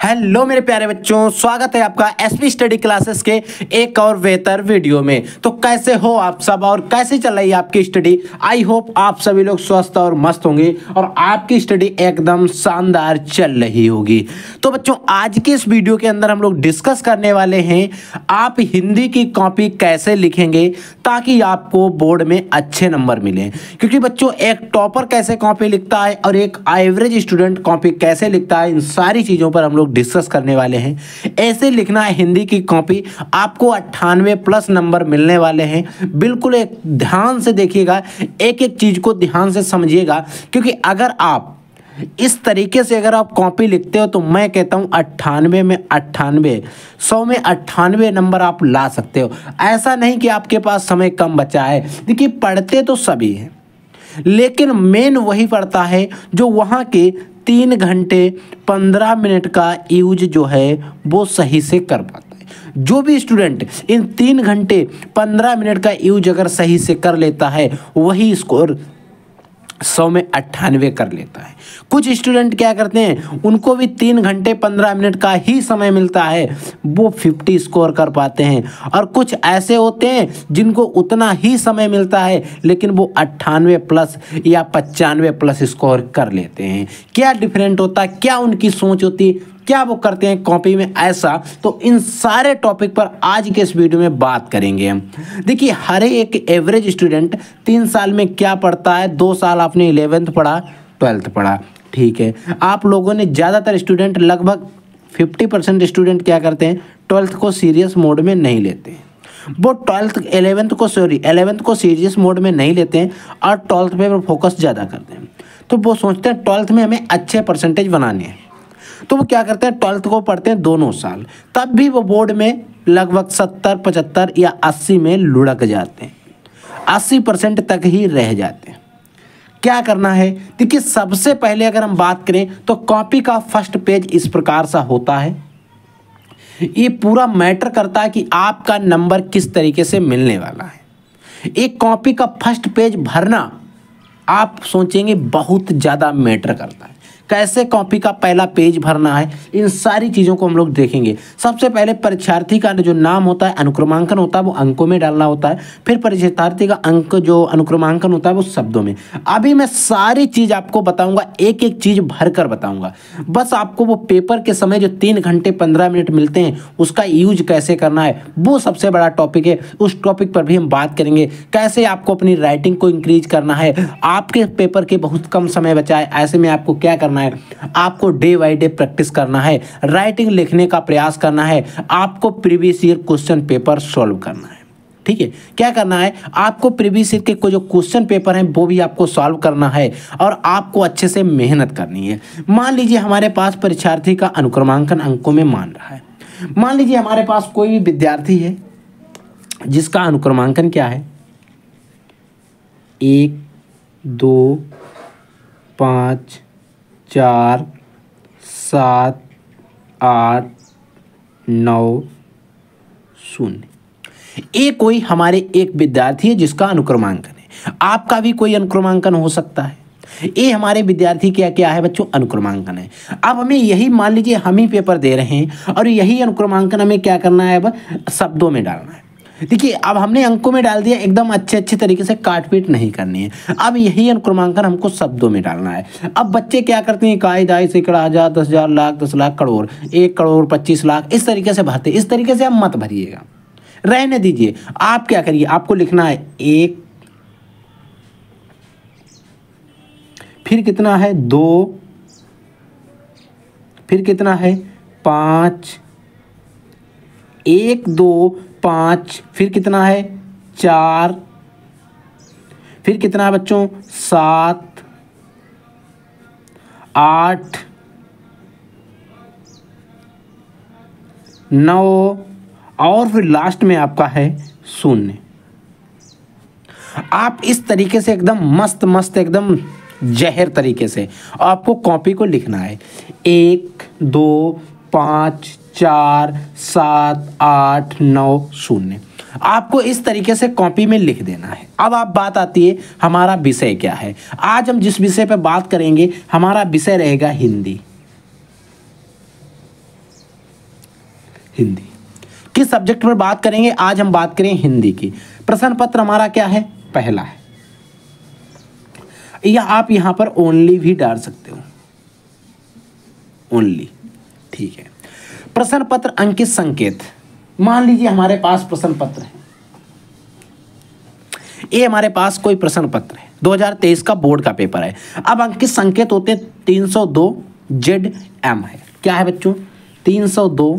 Hello मेरे प्यारे बच्चों, स्वागत है आपका एसपी स्टडी क्लासेस के एक और बेहतर वीडियो में। तो कैसे हो आप सब और कैसे चल रही है आपकी स्टडी। आई होप आप सभी लोग स्वस्थ और मस्त होंगे और आपकी स्टडी एकदम शानदार चल रही होगी। तो बच्चों, आज के इस वीडियो के अंदर हम लोग डिस्कस करने वाले हैं आप हिंदी की कॉपी कैसे लिखेंगे ताकि आपको बोर्ड में अच्छे नंबर मिले। क्योंकि बच्चों, एक टॉपर कैसे कॉपी लिखता है और एक एवरेज स्टूडेंट कॉपी कैसे लिखता है, इन सारी चीज़ों पर हम लोग डिस्कस करने वाले हैं। ऐसे लिखना है हिंदी की कॉपी, आपको 98+ नंबर मिलने वाले हैं। बिल्कुल एक ध्यान से देखिएगा, एक एक चीज़ को ध्यान से समझिएगा, क्योंकि अगर आप इस तरीके से अगर आप कॉपी लिखते हो तो मैं कहता हूँ 98 में 98, 100 में 98 नंबर आप ला सकते हो। ऐसा नहीं कि आपके पास समय कम बचा है। देखिए, पढ़ते तो सभी हैं, लेकिन मेन वही पड़ता है जो वहाँ के 3 घंटे 15 मिनट का यूज जो है वो सही से कर पाता है। जो भी स्टूडेंट इन 3 घंटे 15 मिनट का यूज अगर सही से कर लेता है, वही स्कोर 100 में 98 कर लेता है। कुछ स्टूडेंट क्या करते हैं, उनको भी 3 घंटे 15 मिनट का ही समय मिलता है, वो 50 स्कोर कर पाते हैं। और कुछ ऐसे होते हैं जिनको उतना ही समय मिलता है लेकिन वो 98+ या 95+ स्कोर कर लेते हैं। क्या डिफरेंट होता है, क्या उनकी सोच होती है, क्या वो करते हैं कॉपी में ऐसा, तो इन सारे टॉपिक पर आज के इस वीडियो में बात करेंगे हम। देखिए, हर एक एवरेज स्टूडेंट 3 साल में क्या पढ़ता है, 2 साल आपने 11th पढ़ा, 12th पढ़ा, ठीक है। आप लोगों ने ज़्यादातर स्टूडेंट, लगभग 50% स्टूडेंट क्या करते हैं, 12th को सीरियस मोड में नहीं लेते हैं। वो 11th को सीरियस मोड में नहीं लेते हैं और 12th पे फोकस ज़्यादा करते हैं। तो वो सोचते हैं 12th में हमें अच्छे परसेंटेज बनाने हैं, तो वो क्या करते हैं, 12th को पढ़ते हैं दोनों साल, तब भी वो बोर्ड में लगभग 70, 75 या 80 में लुढ़क जाते हैं, 80% तक ही रह जाते हैं। क्या करना है, देखिए, सबसे पहले अगर हम बात करें तो कॉपी का फर्स्ट पेज इस प्रकार सा होता है। ये पूरा मैटर करता है कि आपका नंबर किस तरीके से मिलने वाला है। एक कॉपी का फर्स्ट पेज भरना, आप सोचेंगे, बहुत ज़्यादा मैटर करता है। कैसे कॉपी का पहला पेज भरना है, इन सारी चीज़ों को हम लोग देखेंगे। सबसे पहले परीक्षार्थी का जो नाम होता है, अनुक्रमांकन होता है, वो अंकों में डालना होता है। फिर परीक्षार्थी का अंक जो अनुक्रमांकन होता है वो शब्दों में। अभी मैं सारी चीज़ आपको बताऊंगा, एक एक चीज़ भर कर बताऊंगा। बस आपको वो पेपर के समय जो 3 घंटे 15 मिनट मिलते हैं, उसका यूज कैसे करना है, वो सबसे बड़ा टॉपिक है। उस टॉपिक पर भी हम बात करेंगे। कैसे आपको अपनी राइटिंग को इंक्रीज करना है, आपके पेपर के बहुत कम समय बचा है, ऐसे में आपको क्या करना है, आपको डे बाय डे प्रैक्टिस करना है, राइटिंग लिखने का प्रयास करना है, आपको previous year question paper solve करना है। ठीक है, क्या करना है, आपको प्रीवियस ईयर के जो क्वेश्चन पेपर हैं वो भी आपको सॉल्व करना है और आपको अच्छे से मेहनत करनी है। मान लीजिए हमारे पास परीक्षार्थी का अनुक्रमांकन अंकों में मान रहा है। मान लीजिए हमारे पास कोई भी विद्यार्थी है जिसका अनुक्रमांकन क्या है, 1, 2, 5, 4, 7, 8, 9, 0। ये कोई हमारे एक विद्यार्थी है जिसका अनुक्रमांकन है। आपका भी कोई अनुक्रमांकन हो सकता है। ये हमारे विद्यार्थी क्या क्या है बच्चों, अनुक्रमांकन है। अब हमें यही, मान लीजिए हम ही पेपर दे रहे हैं और यही अनुक्रमांकन हमें क्या करना है, अब शब्दों में डालना है। देखिए, अब हमने अंकों में डाल दिया, एकदम अच्छे तरीके से काटपीट नहीं करनी है। अब यही अनुक्रमांकन हमको शब्दों में डालना है। अब बच्चे क्या करते हैं, इकाई, दहाई, सैकड़ा, हजार, 10,000, लाख, 10 लाख, करोड़, 1 करोड़, 25 लाख, इस तरीके से भरते। इस तरीके से आप मत भरिएगा, रहने दीजिए। आप क्या करिए, आपको लिखना है 1, फिर कितना है 2, फिर कितना है 5, 1, 2, 5, फिर कितना है 4, फिर कितना है बच्चों 7, 8, 9 और फिर लास्ट में आपका है 0। आप इस तरीके से एकदम मस्त एकदम जहर तरीके से आपको कॉपी को लिखना है। 1, 2, 5, 4, 7, 8, 9, 0। आपको इस तरीके से कॉपी में लिख देना है। अब आप बात आती है हमारा विषय क्या है। आज हम जिस विषय पर बात करेंगे, हमारा विषय रहेगा हिंदी। हिंदी। किस सब्जेक्ट पर बात करेंगे? आज हम बात करें हिंदी की। प्रश्न पत्र हमारा क्या है? पहला है, या आप यहां पर ओनली भी डाल सकते हो, ओनली, ठीक है। प्रश्न पत्र अंकित संकेत, मान लीजिए हमारे पास प्रश्न पत्र है, ये हमारे पास कोई प्रश्न पत्र है, 2023 का बोर्ड का पेपर है। अब अंकित संकेत होते 302 ZM है। क्या है बच्चों? 302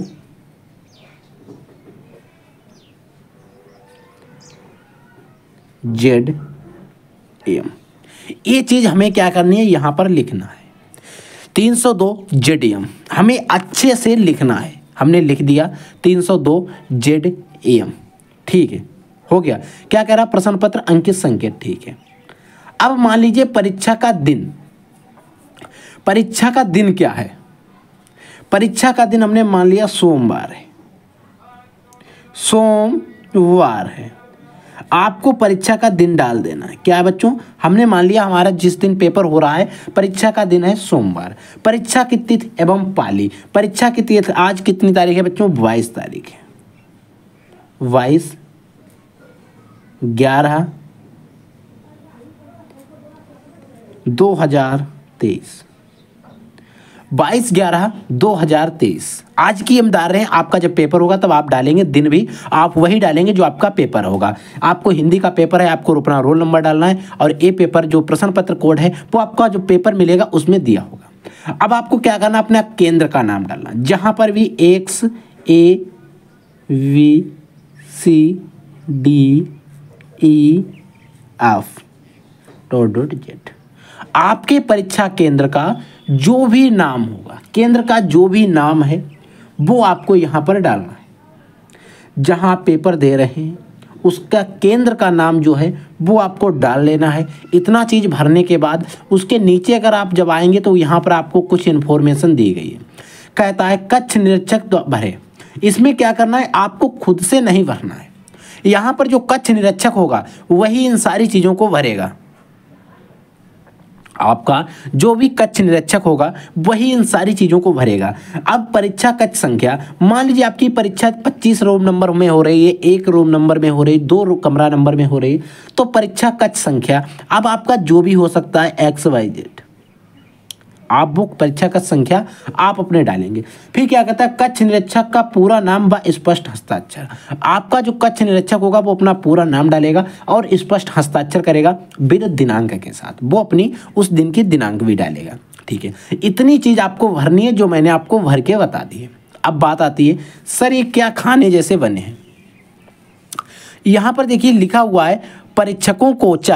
ZM। ये चीज हमें क्या करनी है? यहां पर लिखना है 302 ZM, हमें अच्छे से लिखना है। हमने लिख दिया 302 ZM, ठीक है, हो गया। क्या कह रहा? प्रश्न पत्र अंकित संकेत, ठीक है। अब मान लीजिए परीक्षा का दिन, परीक्षा का दिन क्या है? परीक्षा का दिन हमने मान लिया सोमवार है, सोमवार है। आपको परीक्षा का दिन डाल देना है। क्या है बच्चों? हमने मान लिया हमारा जिस दिन पेपर हो रहा है, परीक्षा का दिन है सोमवार। परीक्षा की तिथि एवं पाली, परीक्षा की तिथि आज कितनी तारीख है बच्चों? 22 तारीख है, 22 11 2023, 22/11/2023 आज की हम डाल रहे हैं। आपका जब पेपर होगा तब आप डालेंगे, दिन भी आप वही डालेंगे जो आपका पेपर होगा। आपको हिंदी का पेपर है, आपको अपना रोल नंबर डालना है, और ये पेपर जो प्रश्न पत्र कोड है वो आपका जो पेपर मिलेगा उसमें दिया होगा। अब आपको क्या करना? अपने केंद्र का नाम डालना, जहां पर भी X A V C D E F .z, आपके परीक्षा केंद्र का जो भी नाम होगा, केंद्र का जो भी नाम है वो आपको यहां पर डालना है। जहां पेपर दे रहे हैं उसका केंद्र का नाम जो है वो आपको डाल लेना है। इतना चीज भरने के बाद उसके नीचे अगर आप जब आएंगे तो यहां पर आपको कुछ इंफॉर्मेशन दी गई है। कहता है कक्ष निरीक्षक भरे। इसमें क्या करना है? आपको खुद से नहीं भरना है। यहां पर जो कक्ष निरीक्षक होगा वही इन सारी चीजों को भरेगा। आपका जो भी कक्ष निरीक्षक होगा वही इन सारी चीजों को भरेगा। अब परीक्षा कक्ष संख्या, मान लीजिए आपकी परीक्षा 25 रूम नंबर में हो रही है, 1 रूम नंबर में हो रही है, 2 कमरा नंबर में हो रही है, तो परीक्षा कक्ष संख्या अब आपका जो भी हो सकता है XYZ। आप बुक परीक्षा का संख्या आप अपने डालेंगे। फिर क्या कहता है? कक्ष निरीक्षक का पूरा नाम व स्पष्ट हस्ताक्षर। आपका जो कक्ष निरीक्षक होगा वो अपना पूरा नाम डालेगा और स्पष्ट हस्ताक्षर करेगा विद दिनांक के साथ। वो अपनी उस दिन की दिनांक भी डालेगा, ठीक है। इतनी चीज आपको भरनी है जो मैंने आपको भर के बता दी है। अब बात आती है सर ये क्या खाने जैसे बने हैं? यहां पर देखिए लिखा हुआ है परीक्षकों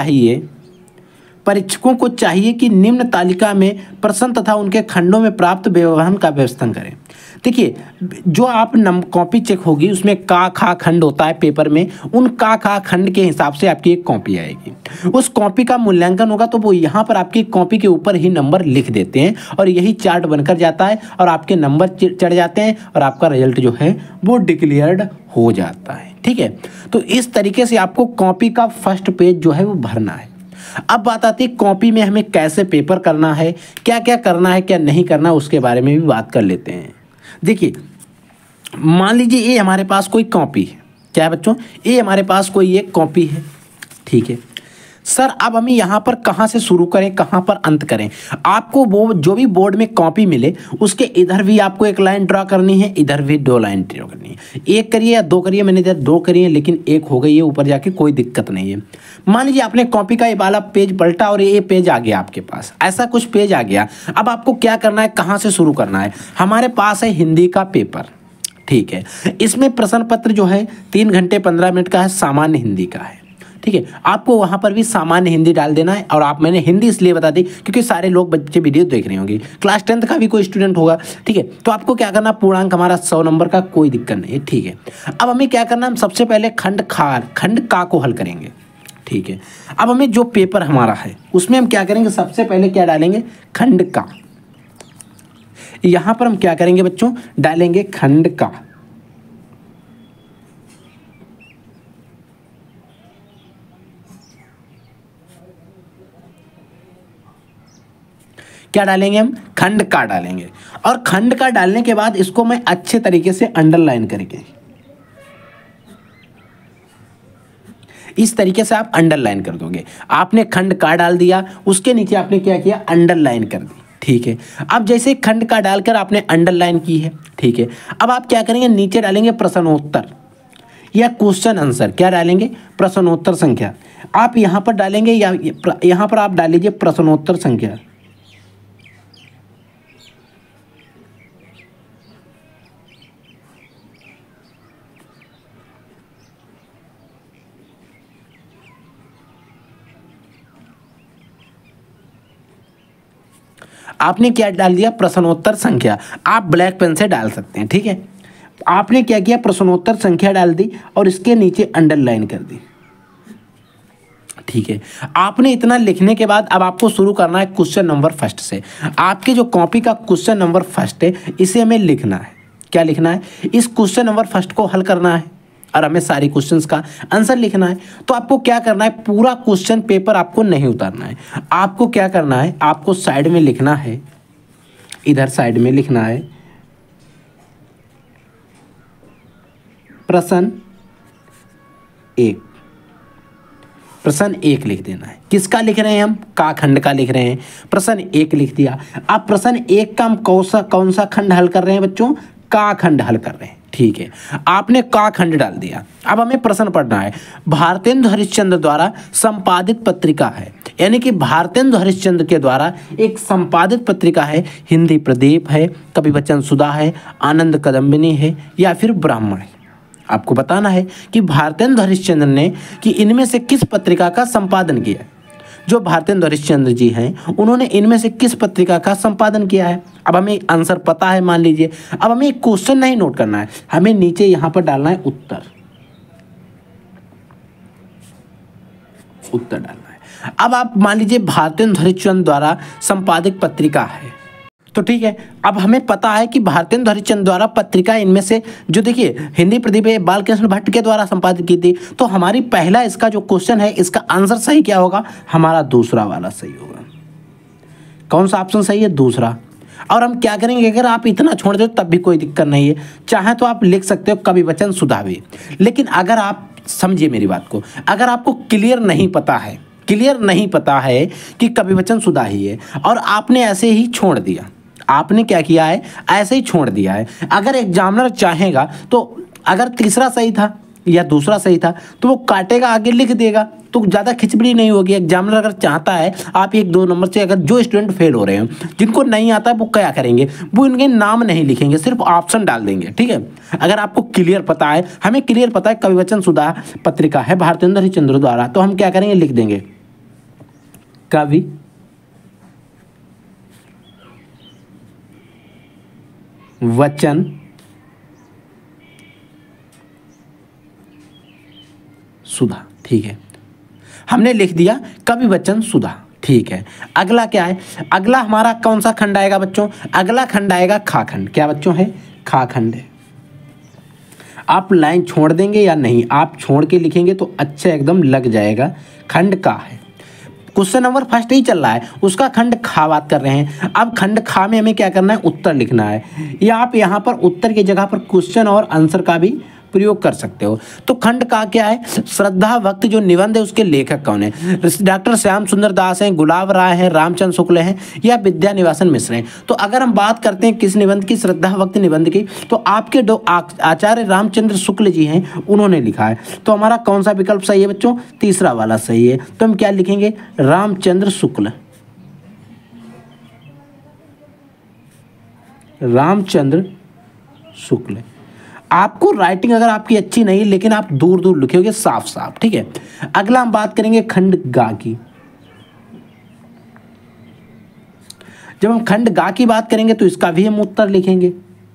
को चाहिए कि निम्न तालिका में प्रश्न तथा उनके खंडों में प्राप्त व्यवधान का व्यवस्था करें। देखिए जो आप कॉपी चेक होगी उसमें का खा खंड होता है पेपर में, उन का खा खंड के हिसाब से आपकी एक कॉपी आएगी। उस कॉपी का मूल्यांकन होगा तो वो यहाँ पर आपकी कॉपी के ऊपर ही नंबर लिख देते हैं और यही चार्ट बनकर जाता है और आपके नंबर चढ़ जाते हैं और आपका रिजल्ट जो है वो डिक्लेयर्ड हो जाता है, ठीक है। तो इस तरीके से आपको कॉपी का फर्स्ट पेज जो है वो भरना है। अब बात आती है कॉपी में हमें कैसे पेपर करना है, क्या क्या करना है क्या नहीं करना, उसके बारे में भी बात कर लेते हैं। देखिए मान लीजिए ये हमारे पास कोई कॉपी है। क्या है बच्चों? ये हमारे पास कोई एक कॉपी है, ठीक है सर। अब हमें यहाँ पर कहाँ से शुरू करें, कहाँ पर अंत करें? आपको वो जो भी बोर्ड में कॉपी मिले उसके इधर भी आपको एक लाइन ड्रा करनी है, इधर भी 2 लाइन ड्रा करनी है। एक करिए या 2 करिए, मैंने इधर 2 करी है लेकिन एक हो गई है ऊपर जाके, कोई दिक्कत नहीं है। मान लीजिए आपने कॉपी का ये वाला पेज पलटा और ये पेज आ गया आपके पास, ऐसा कुछ पेज आ गया। अब आपको क्या करना है, कहाँ से शुरू करना है? हमारे पास है हिंदी का पेपर, ठीक है। इसमें प्रश्न पत्र जो है 3 घंटे 15 मिनट का है, सामान्य हिंदी का है, ठीक है। आपको वहां पर भी सामान्य हिंदी डाल देना है। और आप, मैंने हिंदी इसलिए बता दी क्योंकि सारे लोग बच्चे वीडियो देख रहे होंगे, क्लास 10th का भी कोई स्टूडेंट होगा, ठीक है। तो आपको क्या करना, पूर्णांक हमारा 100 नंबर का, कोई दिक्कत नहीं है, ठीक है। अब हमें क्या करना, हम सबसे पहले खंड का को हल करेंगे, ठीक है। अब हमें जो पेपर हमारा है उसमें हम क्या करेंगे, सबसे पहले क्या डालेंगे, खंड का। यहां पर हम क्या करेंगे बच्चों, डालेंगे खंड का। क्या डालेंगे हम? खंड का डालेंगे। और खंड का डालने के बाद इसको मैं अच्छे तरीके से अंडरलाइन करके, इस तरीके से आप अंडरलाइन कर दोगे। आपने खंड का डाल दिया, उसके नीचे आपने क्या किया? अंडरलाइन कर दी। ठीक है, अब जैसे खंड का डालकर आपने अंडरलाइन की है, ठीक है, अब आप क्या करेंगे? नीचे डालेंगे प्रश्नोत्तर या क्वेश्चन आंसर। क्या डालेंगे? प्रश्नोत्तर संख्या। आप यहाँ पर डालेंगे या यहाँ पर आप डाल लीजिए प्रश्नोत्तर संख्या। आपने क्या डाल दिया? प्रश्नोत्तर संख्या। आप ब्लैक पेन से डाल सकते हैं, ठीक है। आपने क्या किया? प्रश्नोत्तर संख्या डाल दी और इसके नीचे अंडरलाइन कर दी। ठीक है, आपने इतना लिखने के बाद अब आपको शुरू करना है क्वेश्चन नंबर फर्स्ट से। आपके जो कॉपी का क्वेश्चन नंबर फर्स्ट है इसे हमें लिखना है। क्या लिखना है? इस क्वेश्चन नंबर फर्स्ट को हल करना है और हमें सारी क्वेश्चंस का आंसर लिखना है। तो आपको क्या करना है? पूरा क्वेश्चन पेपर आपको नहीं उतारना है। आपको क्या करना है? आपको साइड में लिखना है, इधर साइड में लिखना है प्रश्न 1। प्रश्न 1 लिख देना है। किसका लिख रहे हैं हम? का खंड का लिख रहे हैं। प्रश्न 1 लिख दिया। अब प्रश्न 1 का हम कौन सा खंड हल कर रहे हैं बच्चों? का खंड हल कर रहे हैं। ठीक है, आपने का खंड डाल दिया। अब हमें प्रश्न पढ़ना है। भारतेंदु हरिश्चंद्र द्वारा संपादित पत्रिका है, यानी कि भारतेंदु हरिश्चंद्र के द्वारा एक संपादित पत्रिका है। हिंदी प्रदीप है, कवि वचन सुधा है, आनंद कदम्बिनी है या फिर ब्राह्मण है। आपको बताना है कि भारतेंदु हरिश्चंद्र ने कि इनमें से किस पत्रिका का संपादन किया। जो भारतेंदु हरिश्चंद्र जी हैं उन्होंने इनमें से किस पत्रिका का संपादन किया है। अब हमें आंसर पता है, मान लीजिए। अब हमें एक क्वेश्चन नहीं नोट करना है, हमें नीचे यहां पर डालना है उत्तर। उत्तर डालना है। अब आप मान लीजिए भारतेंदु हरिश्चंद्र द्वारा संपादित पत्रिका है, तो ठीक है। अब हमें पता है कि भारतेंदु हरिश्चंद्र द्वारा पत्रिका इनमें से जो देखिए हिंदी प्रदीप बाल कृष्ण भट्ट के द्वारा संपादित की थी। तो हमारी पहला इसका जो क्वेश्चन है इसका आंसर सही क्या होगा? हमारा दूसरा वाला सही होगा। कौन सा ऑप्शन सही है? दूसरा। और हम क्या करेंगे? अगर आप इतना छोड़ दो तब भी कोई दिक्कत नहीं है, चाहे तो आप लिख सकते हो कवि वचन सुधा भी। लेकिन अगर आप समझिए मेरी बात को, अगर आपको क्लियर नहीं पता है कि कवि वचन सुधा ही है और आपने ऐसे ही छोड़ दिया, आपने क्या किया है? ऐसे ही छोड़ दिया है। अगर एग्जामिनर चाहेगा तो अगर तीसरा सही था या दूसरा सही था तो वो काटेगा, आगे लिख देगा, तो ज़्यादा खिचबड़ी नहीं होगी। एग्जामिनर अगर चाहता है आप 1-2 नंबर से, अगर जो स्टूडेंट फेल हो रहे हैं जिनको नहीं आता है वो क्या करेंगे? वो इनके नाम नहीं लिखेंगे, सिर्फ ऑप्शन डाल देंगे। ठीक है, अगर आपको क्लियर पता है, हमें क्लियर पता है कवि वचन सुधा पत्रिका है भारतेंदु हरिश्चंद्र द्वारा, तो हम क्या करेंगे? लिख देंगे कवि वचन सुधा। ठीक है, हमने लिख दिया कवि वचन सुधा। ठीक है, अगला क्या है? अगला हमारा कौन सा खंड आएगा बच्चों? अगला खंड आएगा खा खंड। क्या बच्चों है? खा खंड है। आप लाइन छोड़ देंगे या नहीं? आप छोड़ के लिखेंगे तो अच्छा एकदम लग जाएगा। खंड का है, क्वेश्चन नंबर फर्स्ट ही चल रहा है, उसका खंड खा बात कर रहे हैं। अब खंड खा में हमें क्या करना है? उत्तर लिखना है, या आप यहाँ पर उत्तर की जगह पर क्वेश्चन और आंसर का भी प्रयोग कर सकते हो। तो खंड का क्या है? श्रद्धा भक्त जो निबंध है उसके लेखक कौन है? डॉक्टर श्याम सुंदर दास हैं, गुलाब राय हैं, रामचंद्र शुक्ल हैं या विद्या निवासन मिश्र हैं। तो अगर हम बात करते हैं किस निबंध की? श्रद्धा भक्त निबंध की, तो आपके दो आचार्य रामचंद्र शुक्ल जी हैं, उन्होंने लिखा है। तो हमारा कौन सा विकल्प सही है बच्चों? तीसरा वाला सही है। तो हम क्या लिखेंगे? रामचंद्र शुक्ल। रामचंद्र शुक्ल। आपको राइटिंग अगर आपकी अच्छी नहीं है लेकिन आप दूर दूर लिखोगे साफ साफ। ठीक है, अगला हम बात करेंगे खंड गा की। जब हम खंड गा की बात करेंगे तो इसका भी हम उत्तर लिखेंगे।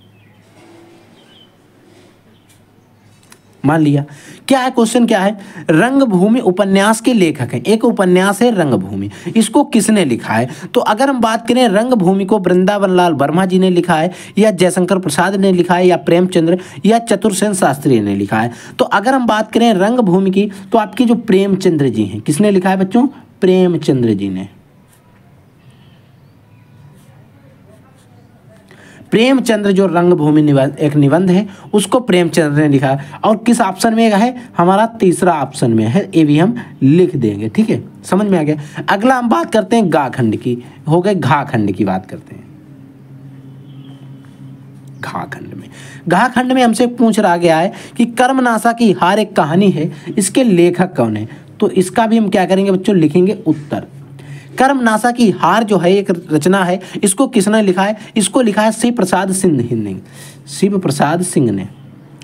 मान लिया क्या है? क्वेश्चन क्या है? रंगभूमि उपन्यास के लेखक हैं। एक उपन्यास है रंगभूमि, इसको किसने लिखा है? तो अगर हम बात करें रंगभूमि को वृंदावन लाल वर्मा जी ने लिखा है या जयशंकर प्रसाद ने लिखा है या प्रेमचंद्र या चतुरसेन शास्त्री ने लिखा है। तो अगर हम बात करें रंगभूमि की तो आपकी जो प्रेमचंद्र जी हैं, किसने लिखा है बच्चों? प्रेमचंद्र जी ने। प्रेमचंद्र जो रंगभूमि निबंध एक निबंध है उसको प्रेमचंद्र ने लिखा। और किस ऑप्शन में है? हमारा तीसरा ऑप्शन में है, ये भी हम लिख देंगे। ठीक है, समझ में आ गया। अगला हम बात करते हैं गा खंड की, हो गए घा खंड की बात करते हैं। घा खंड में हमसे पूछ रहा गया है कि कर्मनाशा की हार एक कहानी है, इसके लेखक कौन है? तो इसका भी हम क्या करेंगे बच्चों, लिखेंगे उत्तर। कर्मनाशा की हार जो है एक रचना है, इसको किसने लिखा है? इसको लिखा है शिव प्रसाद सिंह ने। शिव प्रसाद सिंह ने।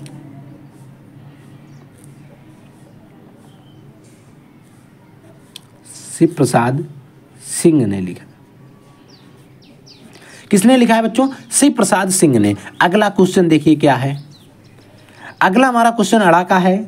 शिव प्रसाद सिंह ने लिखा। किसने लिखा है बच्चों? शिव प्रसाद सिंह ने। अगला क्वेश्चन देखिए क्या है। अगला हमारा क्वेश्चन अड़ा का है।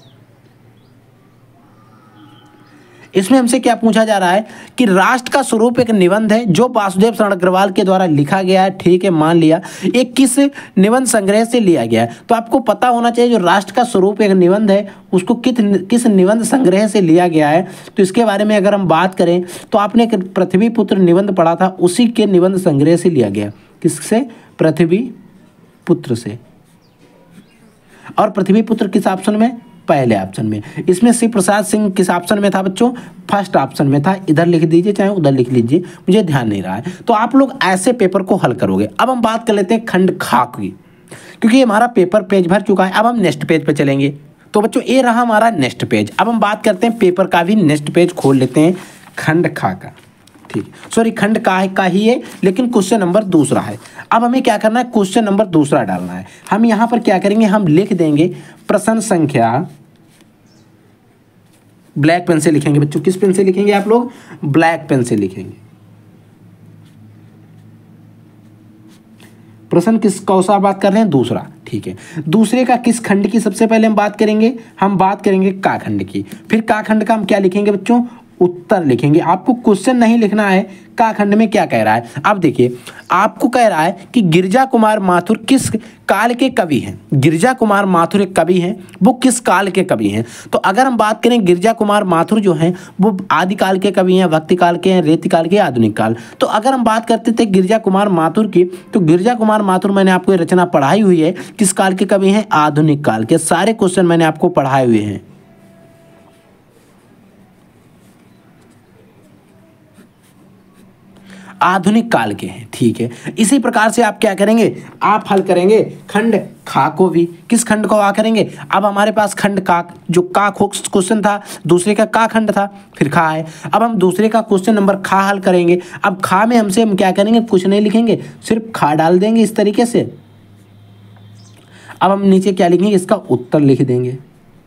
इसमें हमसे क्या पूछा जा रहा है कि राष्ट्र का स्वरूप एक निबंध है जो वासुदेव शरण अग्रवाल के द्वारा लिखा गया है। ठीक है, मान लिया। एक किस निबंध संग्रह से लिया गया है? तो आपको पता होना चाहिए जो राष्ट्र का स्वरूप एक निबंध है उसको किस निबंध संग्रह से लिया गया है। तो इसके बारे में अगर हम बात करें तो आपने एक पृथ्वी पुत्र निबंध पढ़ा था, उसी के निबंध संग्रह से लिया गया। किससे? पृथ्वी पुत्र से। और पृथ्वी पुत्र किस ऑप्शन में? पहले ऑप्शन में। इसमें शिव प्रसाद सिंह किस ऑप्शन में था बच्चों? फर्स्ट ऑप्शन में था। इधर लिख दीजिए चाहे उधर लिख लीजिए, मुझे ध्यान नहीं रहा है। तो आप लोग ऐसे पेपर को हल करोगे। अब हम बात कर लेते हैं खंड खा की, क्योंकि हमारा पेपर पेज भर चुका है। अब हम नेक्स्ट पेज पे चलेंगे। तो बच्चों ये रहा हमारा नेक्स्ट पेज। अब हम बात करते हैं पेपर का भी नेक्स्ट पेज खोल लेते हैं खंड खा का। ठीक, सॉरी खंड का ही है, लेकिन क्वेश्चन नंबर दूसरा है। अब हमें क्या करना है? क्वेश्चन नंबर दूसरा डालना है। हम यहाँ पर क्या करेंगे? हम लिख देंगे प्रश्न संख्या, ब्लैक पेन से लिखेंगे बच्चों। किस पेन से लिखेंगे आप लोग? ब्लैक पेन से लिखेंगे। प्रश्न किस कौन सा बात कर रहे हैं? दूसरा। ठीक है, दूसरे का किस खंड की सबसे पहले हम बात करेंगे? हम बात करेंगे का खंड की। फिर का खंड का हम क्या लिखेंगे बच्चों? उत्तर लिखेंगे। आपको क्वेश्चन नहीं लिखना है का खंड में क्या कह रहा है। अब देखिए, आपको कह रहा है कि गिरजा कुमार माथुर किस काल के कवि हैं। गिरजा कुमार माथुर एक कवि हैं, वो किस काल के कवि हैं? तो अगर हम बात करें गिरजा कुमार माथुर जो हैं वो आदिकाल के कवि हैं, भक्ति काल के हैं, रेति काल के, आधुनिक काल। तो अगर हम बात करते थे गिरजा कुमार माथुर की, तो गिरजा कुमार माथुर मैंने आपको ये रचना पढ़ाई हुई है। किस काल के कवि हैं? आधुनिक काल के। सारे क्वेश्चन मैंने आपको पढ़ाए हुए हैं। आधुनिक काल के हैं। ठीक है, इसी प्रकार से आप क्या करेंगे? आप हल करेंगे खंड खा को भी। किस खंड को आ करेंगे? अब हमारे पास खंड का जो का क्वेश्चन था, दूसरे का खंड था, फिर खा है। अब हम दूसरे का क्वेश्चन नंबर खा हल करेंगे। अब खा में हमसे हम क्या करेंगे? कुछ नहीं लिखेंगे, सिर्फ खा डाल देंगे इस तरीके से। अब हम नीचे क्या लिखेंगे? इसका उत्तर लिख देंगे।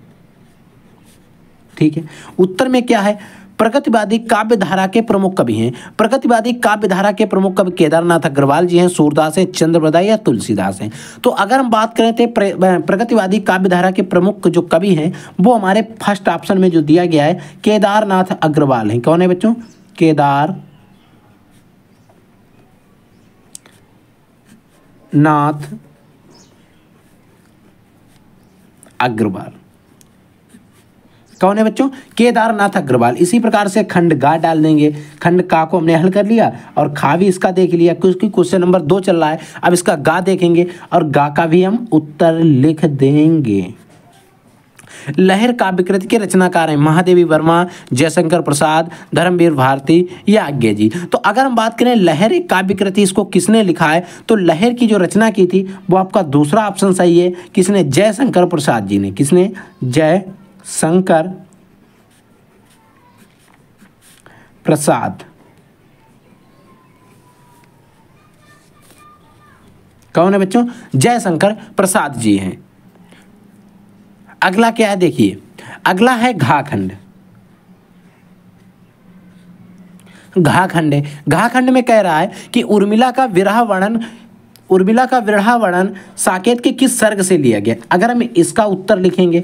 ठीक है, उत्तर में क्या है? प्रगतिवादी काव्य धारा के प्रमुख कवि हैं। प्रगतिवादी काव्य धारा के प्रमुख कवि केदारनाथ अग्रवाल जी हैं, सूरदास हैं, चंद्रप्रदाय या तुलसीदास हैं। तो अगर हम बात करें तो प्रगतिवादी काव्य धारा के प्रमुख जो कवि हैं वो हमारे फर्स्ट ऑप्शन में जो दिया गया है केदारनाथ अग्रवाल हैं। कौन है बच्चों? केदारनाथ अग्रवाल। कौन है बच्चों? केदारनाथ अग्रवाल। इसी प्रकार से खंड गा डाल देंगे। खंड का को हमने हल कर लिया और खा भी इसका देख लिया, क्योंकि क्वेश्चन नंबर 2 चल रहा है। अब इसका गा देखेंगे और गा का भी हम उत्तर लिख देंगे। लहर काव्य कृति के रचनाकार हैं महादेवी वर्मा, जयशंकर प्रसाद, धर्मवीर भारती या आज्ञा जी। तो अगर हम बात करें लहर एक काव्य कृति, इसको किसने लिखा है? तो लहर की जो रचना की थी वो आपका दूसरा ऑप्शन सही है। किसने? जयशंकर प्रसाद जी ने। किसने? जयशंकर प्रसाद। कौन है बच्चों? जयशंकर प्रसाद जी हैं। अगला क्या है देखिए, अगला है घाखंड। घाखंड है। घाखंड में कह रहा है कि उर्मिला का विरह वर्णन साकेत के किस सर्ग से लिया गया। अगर हम इसका उत्तर लिखेंगे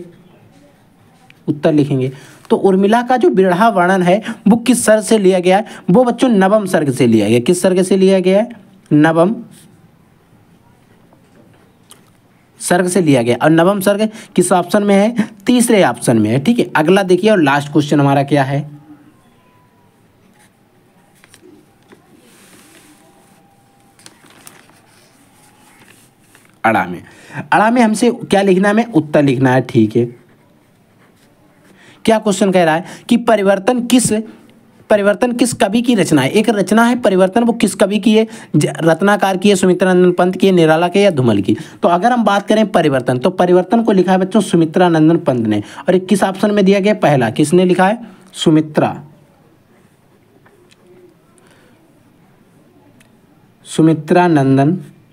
तो उर्मिला का जो विरह वर्णन है वो किस सर्ग से लिया गया है? वो बच्चों नवम सर्ग से लिया गया। किस सर्ग से लिया गया है? नवम सर्ग से लिया गया। और नवम सर्ग किस ऑप्शन में है? तीसरे ऑप्शन में है। ठीक है, अगला देखिए और लास्ट क्वेश्चन हमारा क्या है। अड़ा में। अड़ा में हमसे क्या लिखना है, हमें उत्तर लिखना है। ठीक है, क्या क्वेश्चन कह रहा है कि परिवर्तन किस कवि की रचना है। एक रचना है परिवर्तन, वो किस कवि की है, रत्नाकर की है, सुमित्रानंदन पंत की है, निराला की या धूमल की। तो अगर हम बात करें परिवर्तन, तो परिवर्तन को लिखा है बच्चों सुमित्रानंदन पंत ने। और एक किस ऑप्शन में दिया गया, पहला। किसने लिखा है, सुमित्रानंदन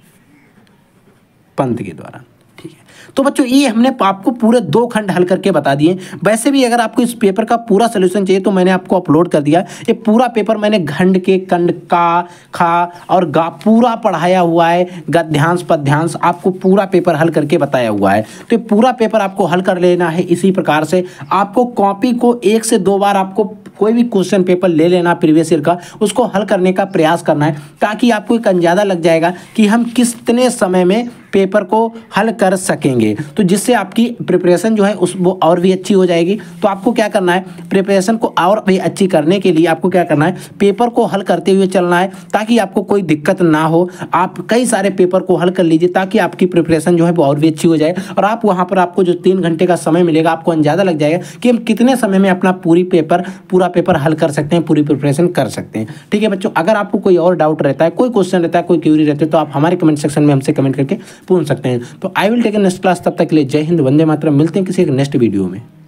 पंत के द्वारा। ठीक है, तो बच्चों ये हमने आपको पूरे 2 खंड हल करके बता दिए। वैसे भी अगर आपको इस पेपर का पूरा सोल्यूशन चाहिए तो मैंने आपको अपलोड कर दिया। ये पूरा पेपर मैंने खंड के कंड का, खा और गा पूरा पढ़ाया हुआ है, गद्यांश पद्यांश आपको पूरा पेपर हल करके बताया हुआ है। तो ये पूरा पेपर आपको हल कर लेना है इसी प्रकार से। आपको कॉपी को 1 से 2 बार आपको कोई भी क्वेश्चन पेपर ले लेना प्रीवियस ईयर का, उसको हल करने का प्रयास करना है, ताकि आपको एक अंदाजा लग जाएगा कि हम कितने समय में पेपर को हल कर सकेंगे। तो जिससे आपकी प्रिपरेशन जो है वो और भी अच्छी हो जाएगी। तो आपको क्या करना है, प्रिपरेशन को और भी अच्छी करने के लिए आपको क्या करना है, पेपर को हल करते हुए चलना है, ताकि आपको कोई दिक्कत ना हो। आप कई सारे पेपर को हल कर लीजिए, ताकि आपकी प्रिपरेशन जो है वो और भी अच्छी हो जाए। और आप वहाँ पर आपको जो 3 घंटे का समय मिलेगा, आपको अंदाजा लग जाएगा कि हम कितने समय में अपना पूरा पेपर हल कर सकते हैं, पूरी प्रिपरेशन कर सकते हैं। ठीक है बच्चों, अगर आपको कोई और डाउट रहता है, कोई क्वेश्चन रहता है, कोई क्यूरी रहती है, तो आप हमारे कमेंट सेक्शन में हमसे कमेंट करके पूछ सकते हैं। तो I will take next class. तब तक के लिए जय हिंद, वंदे मातरम। मिलते हैं किसी एक नेक्स्ट वीडियो में।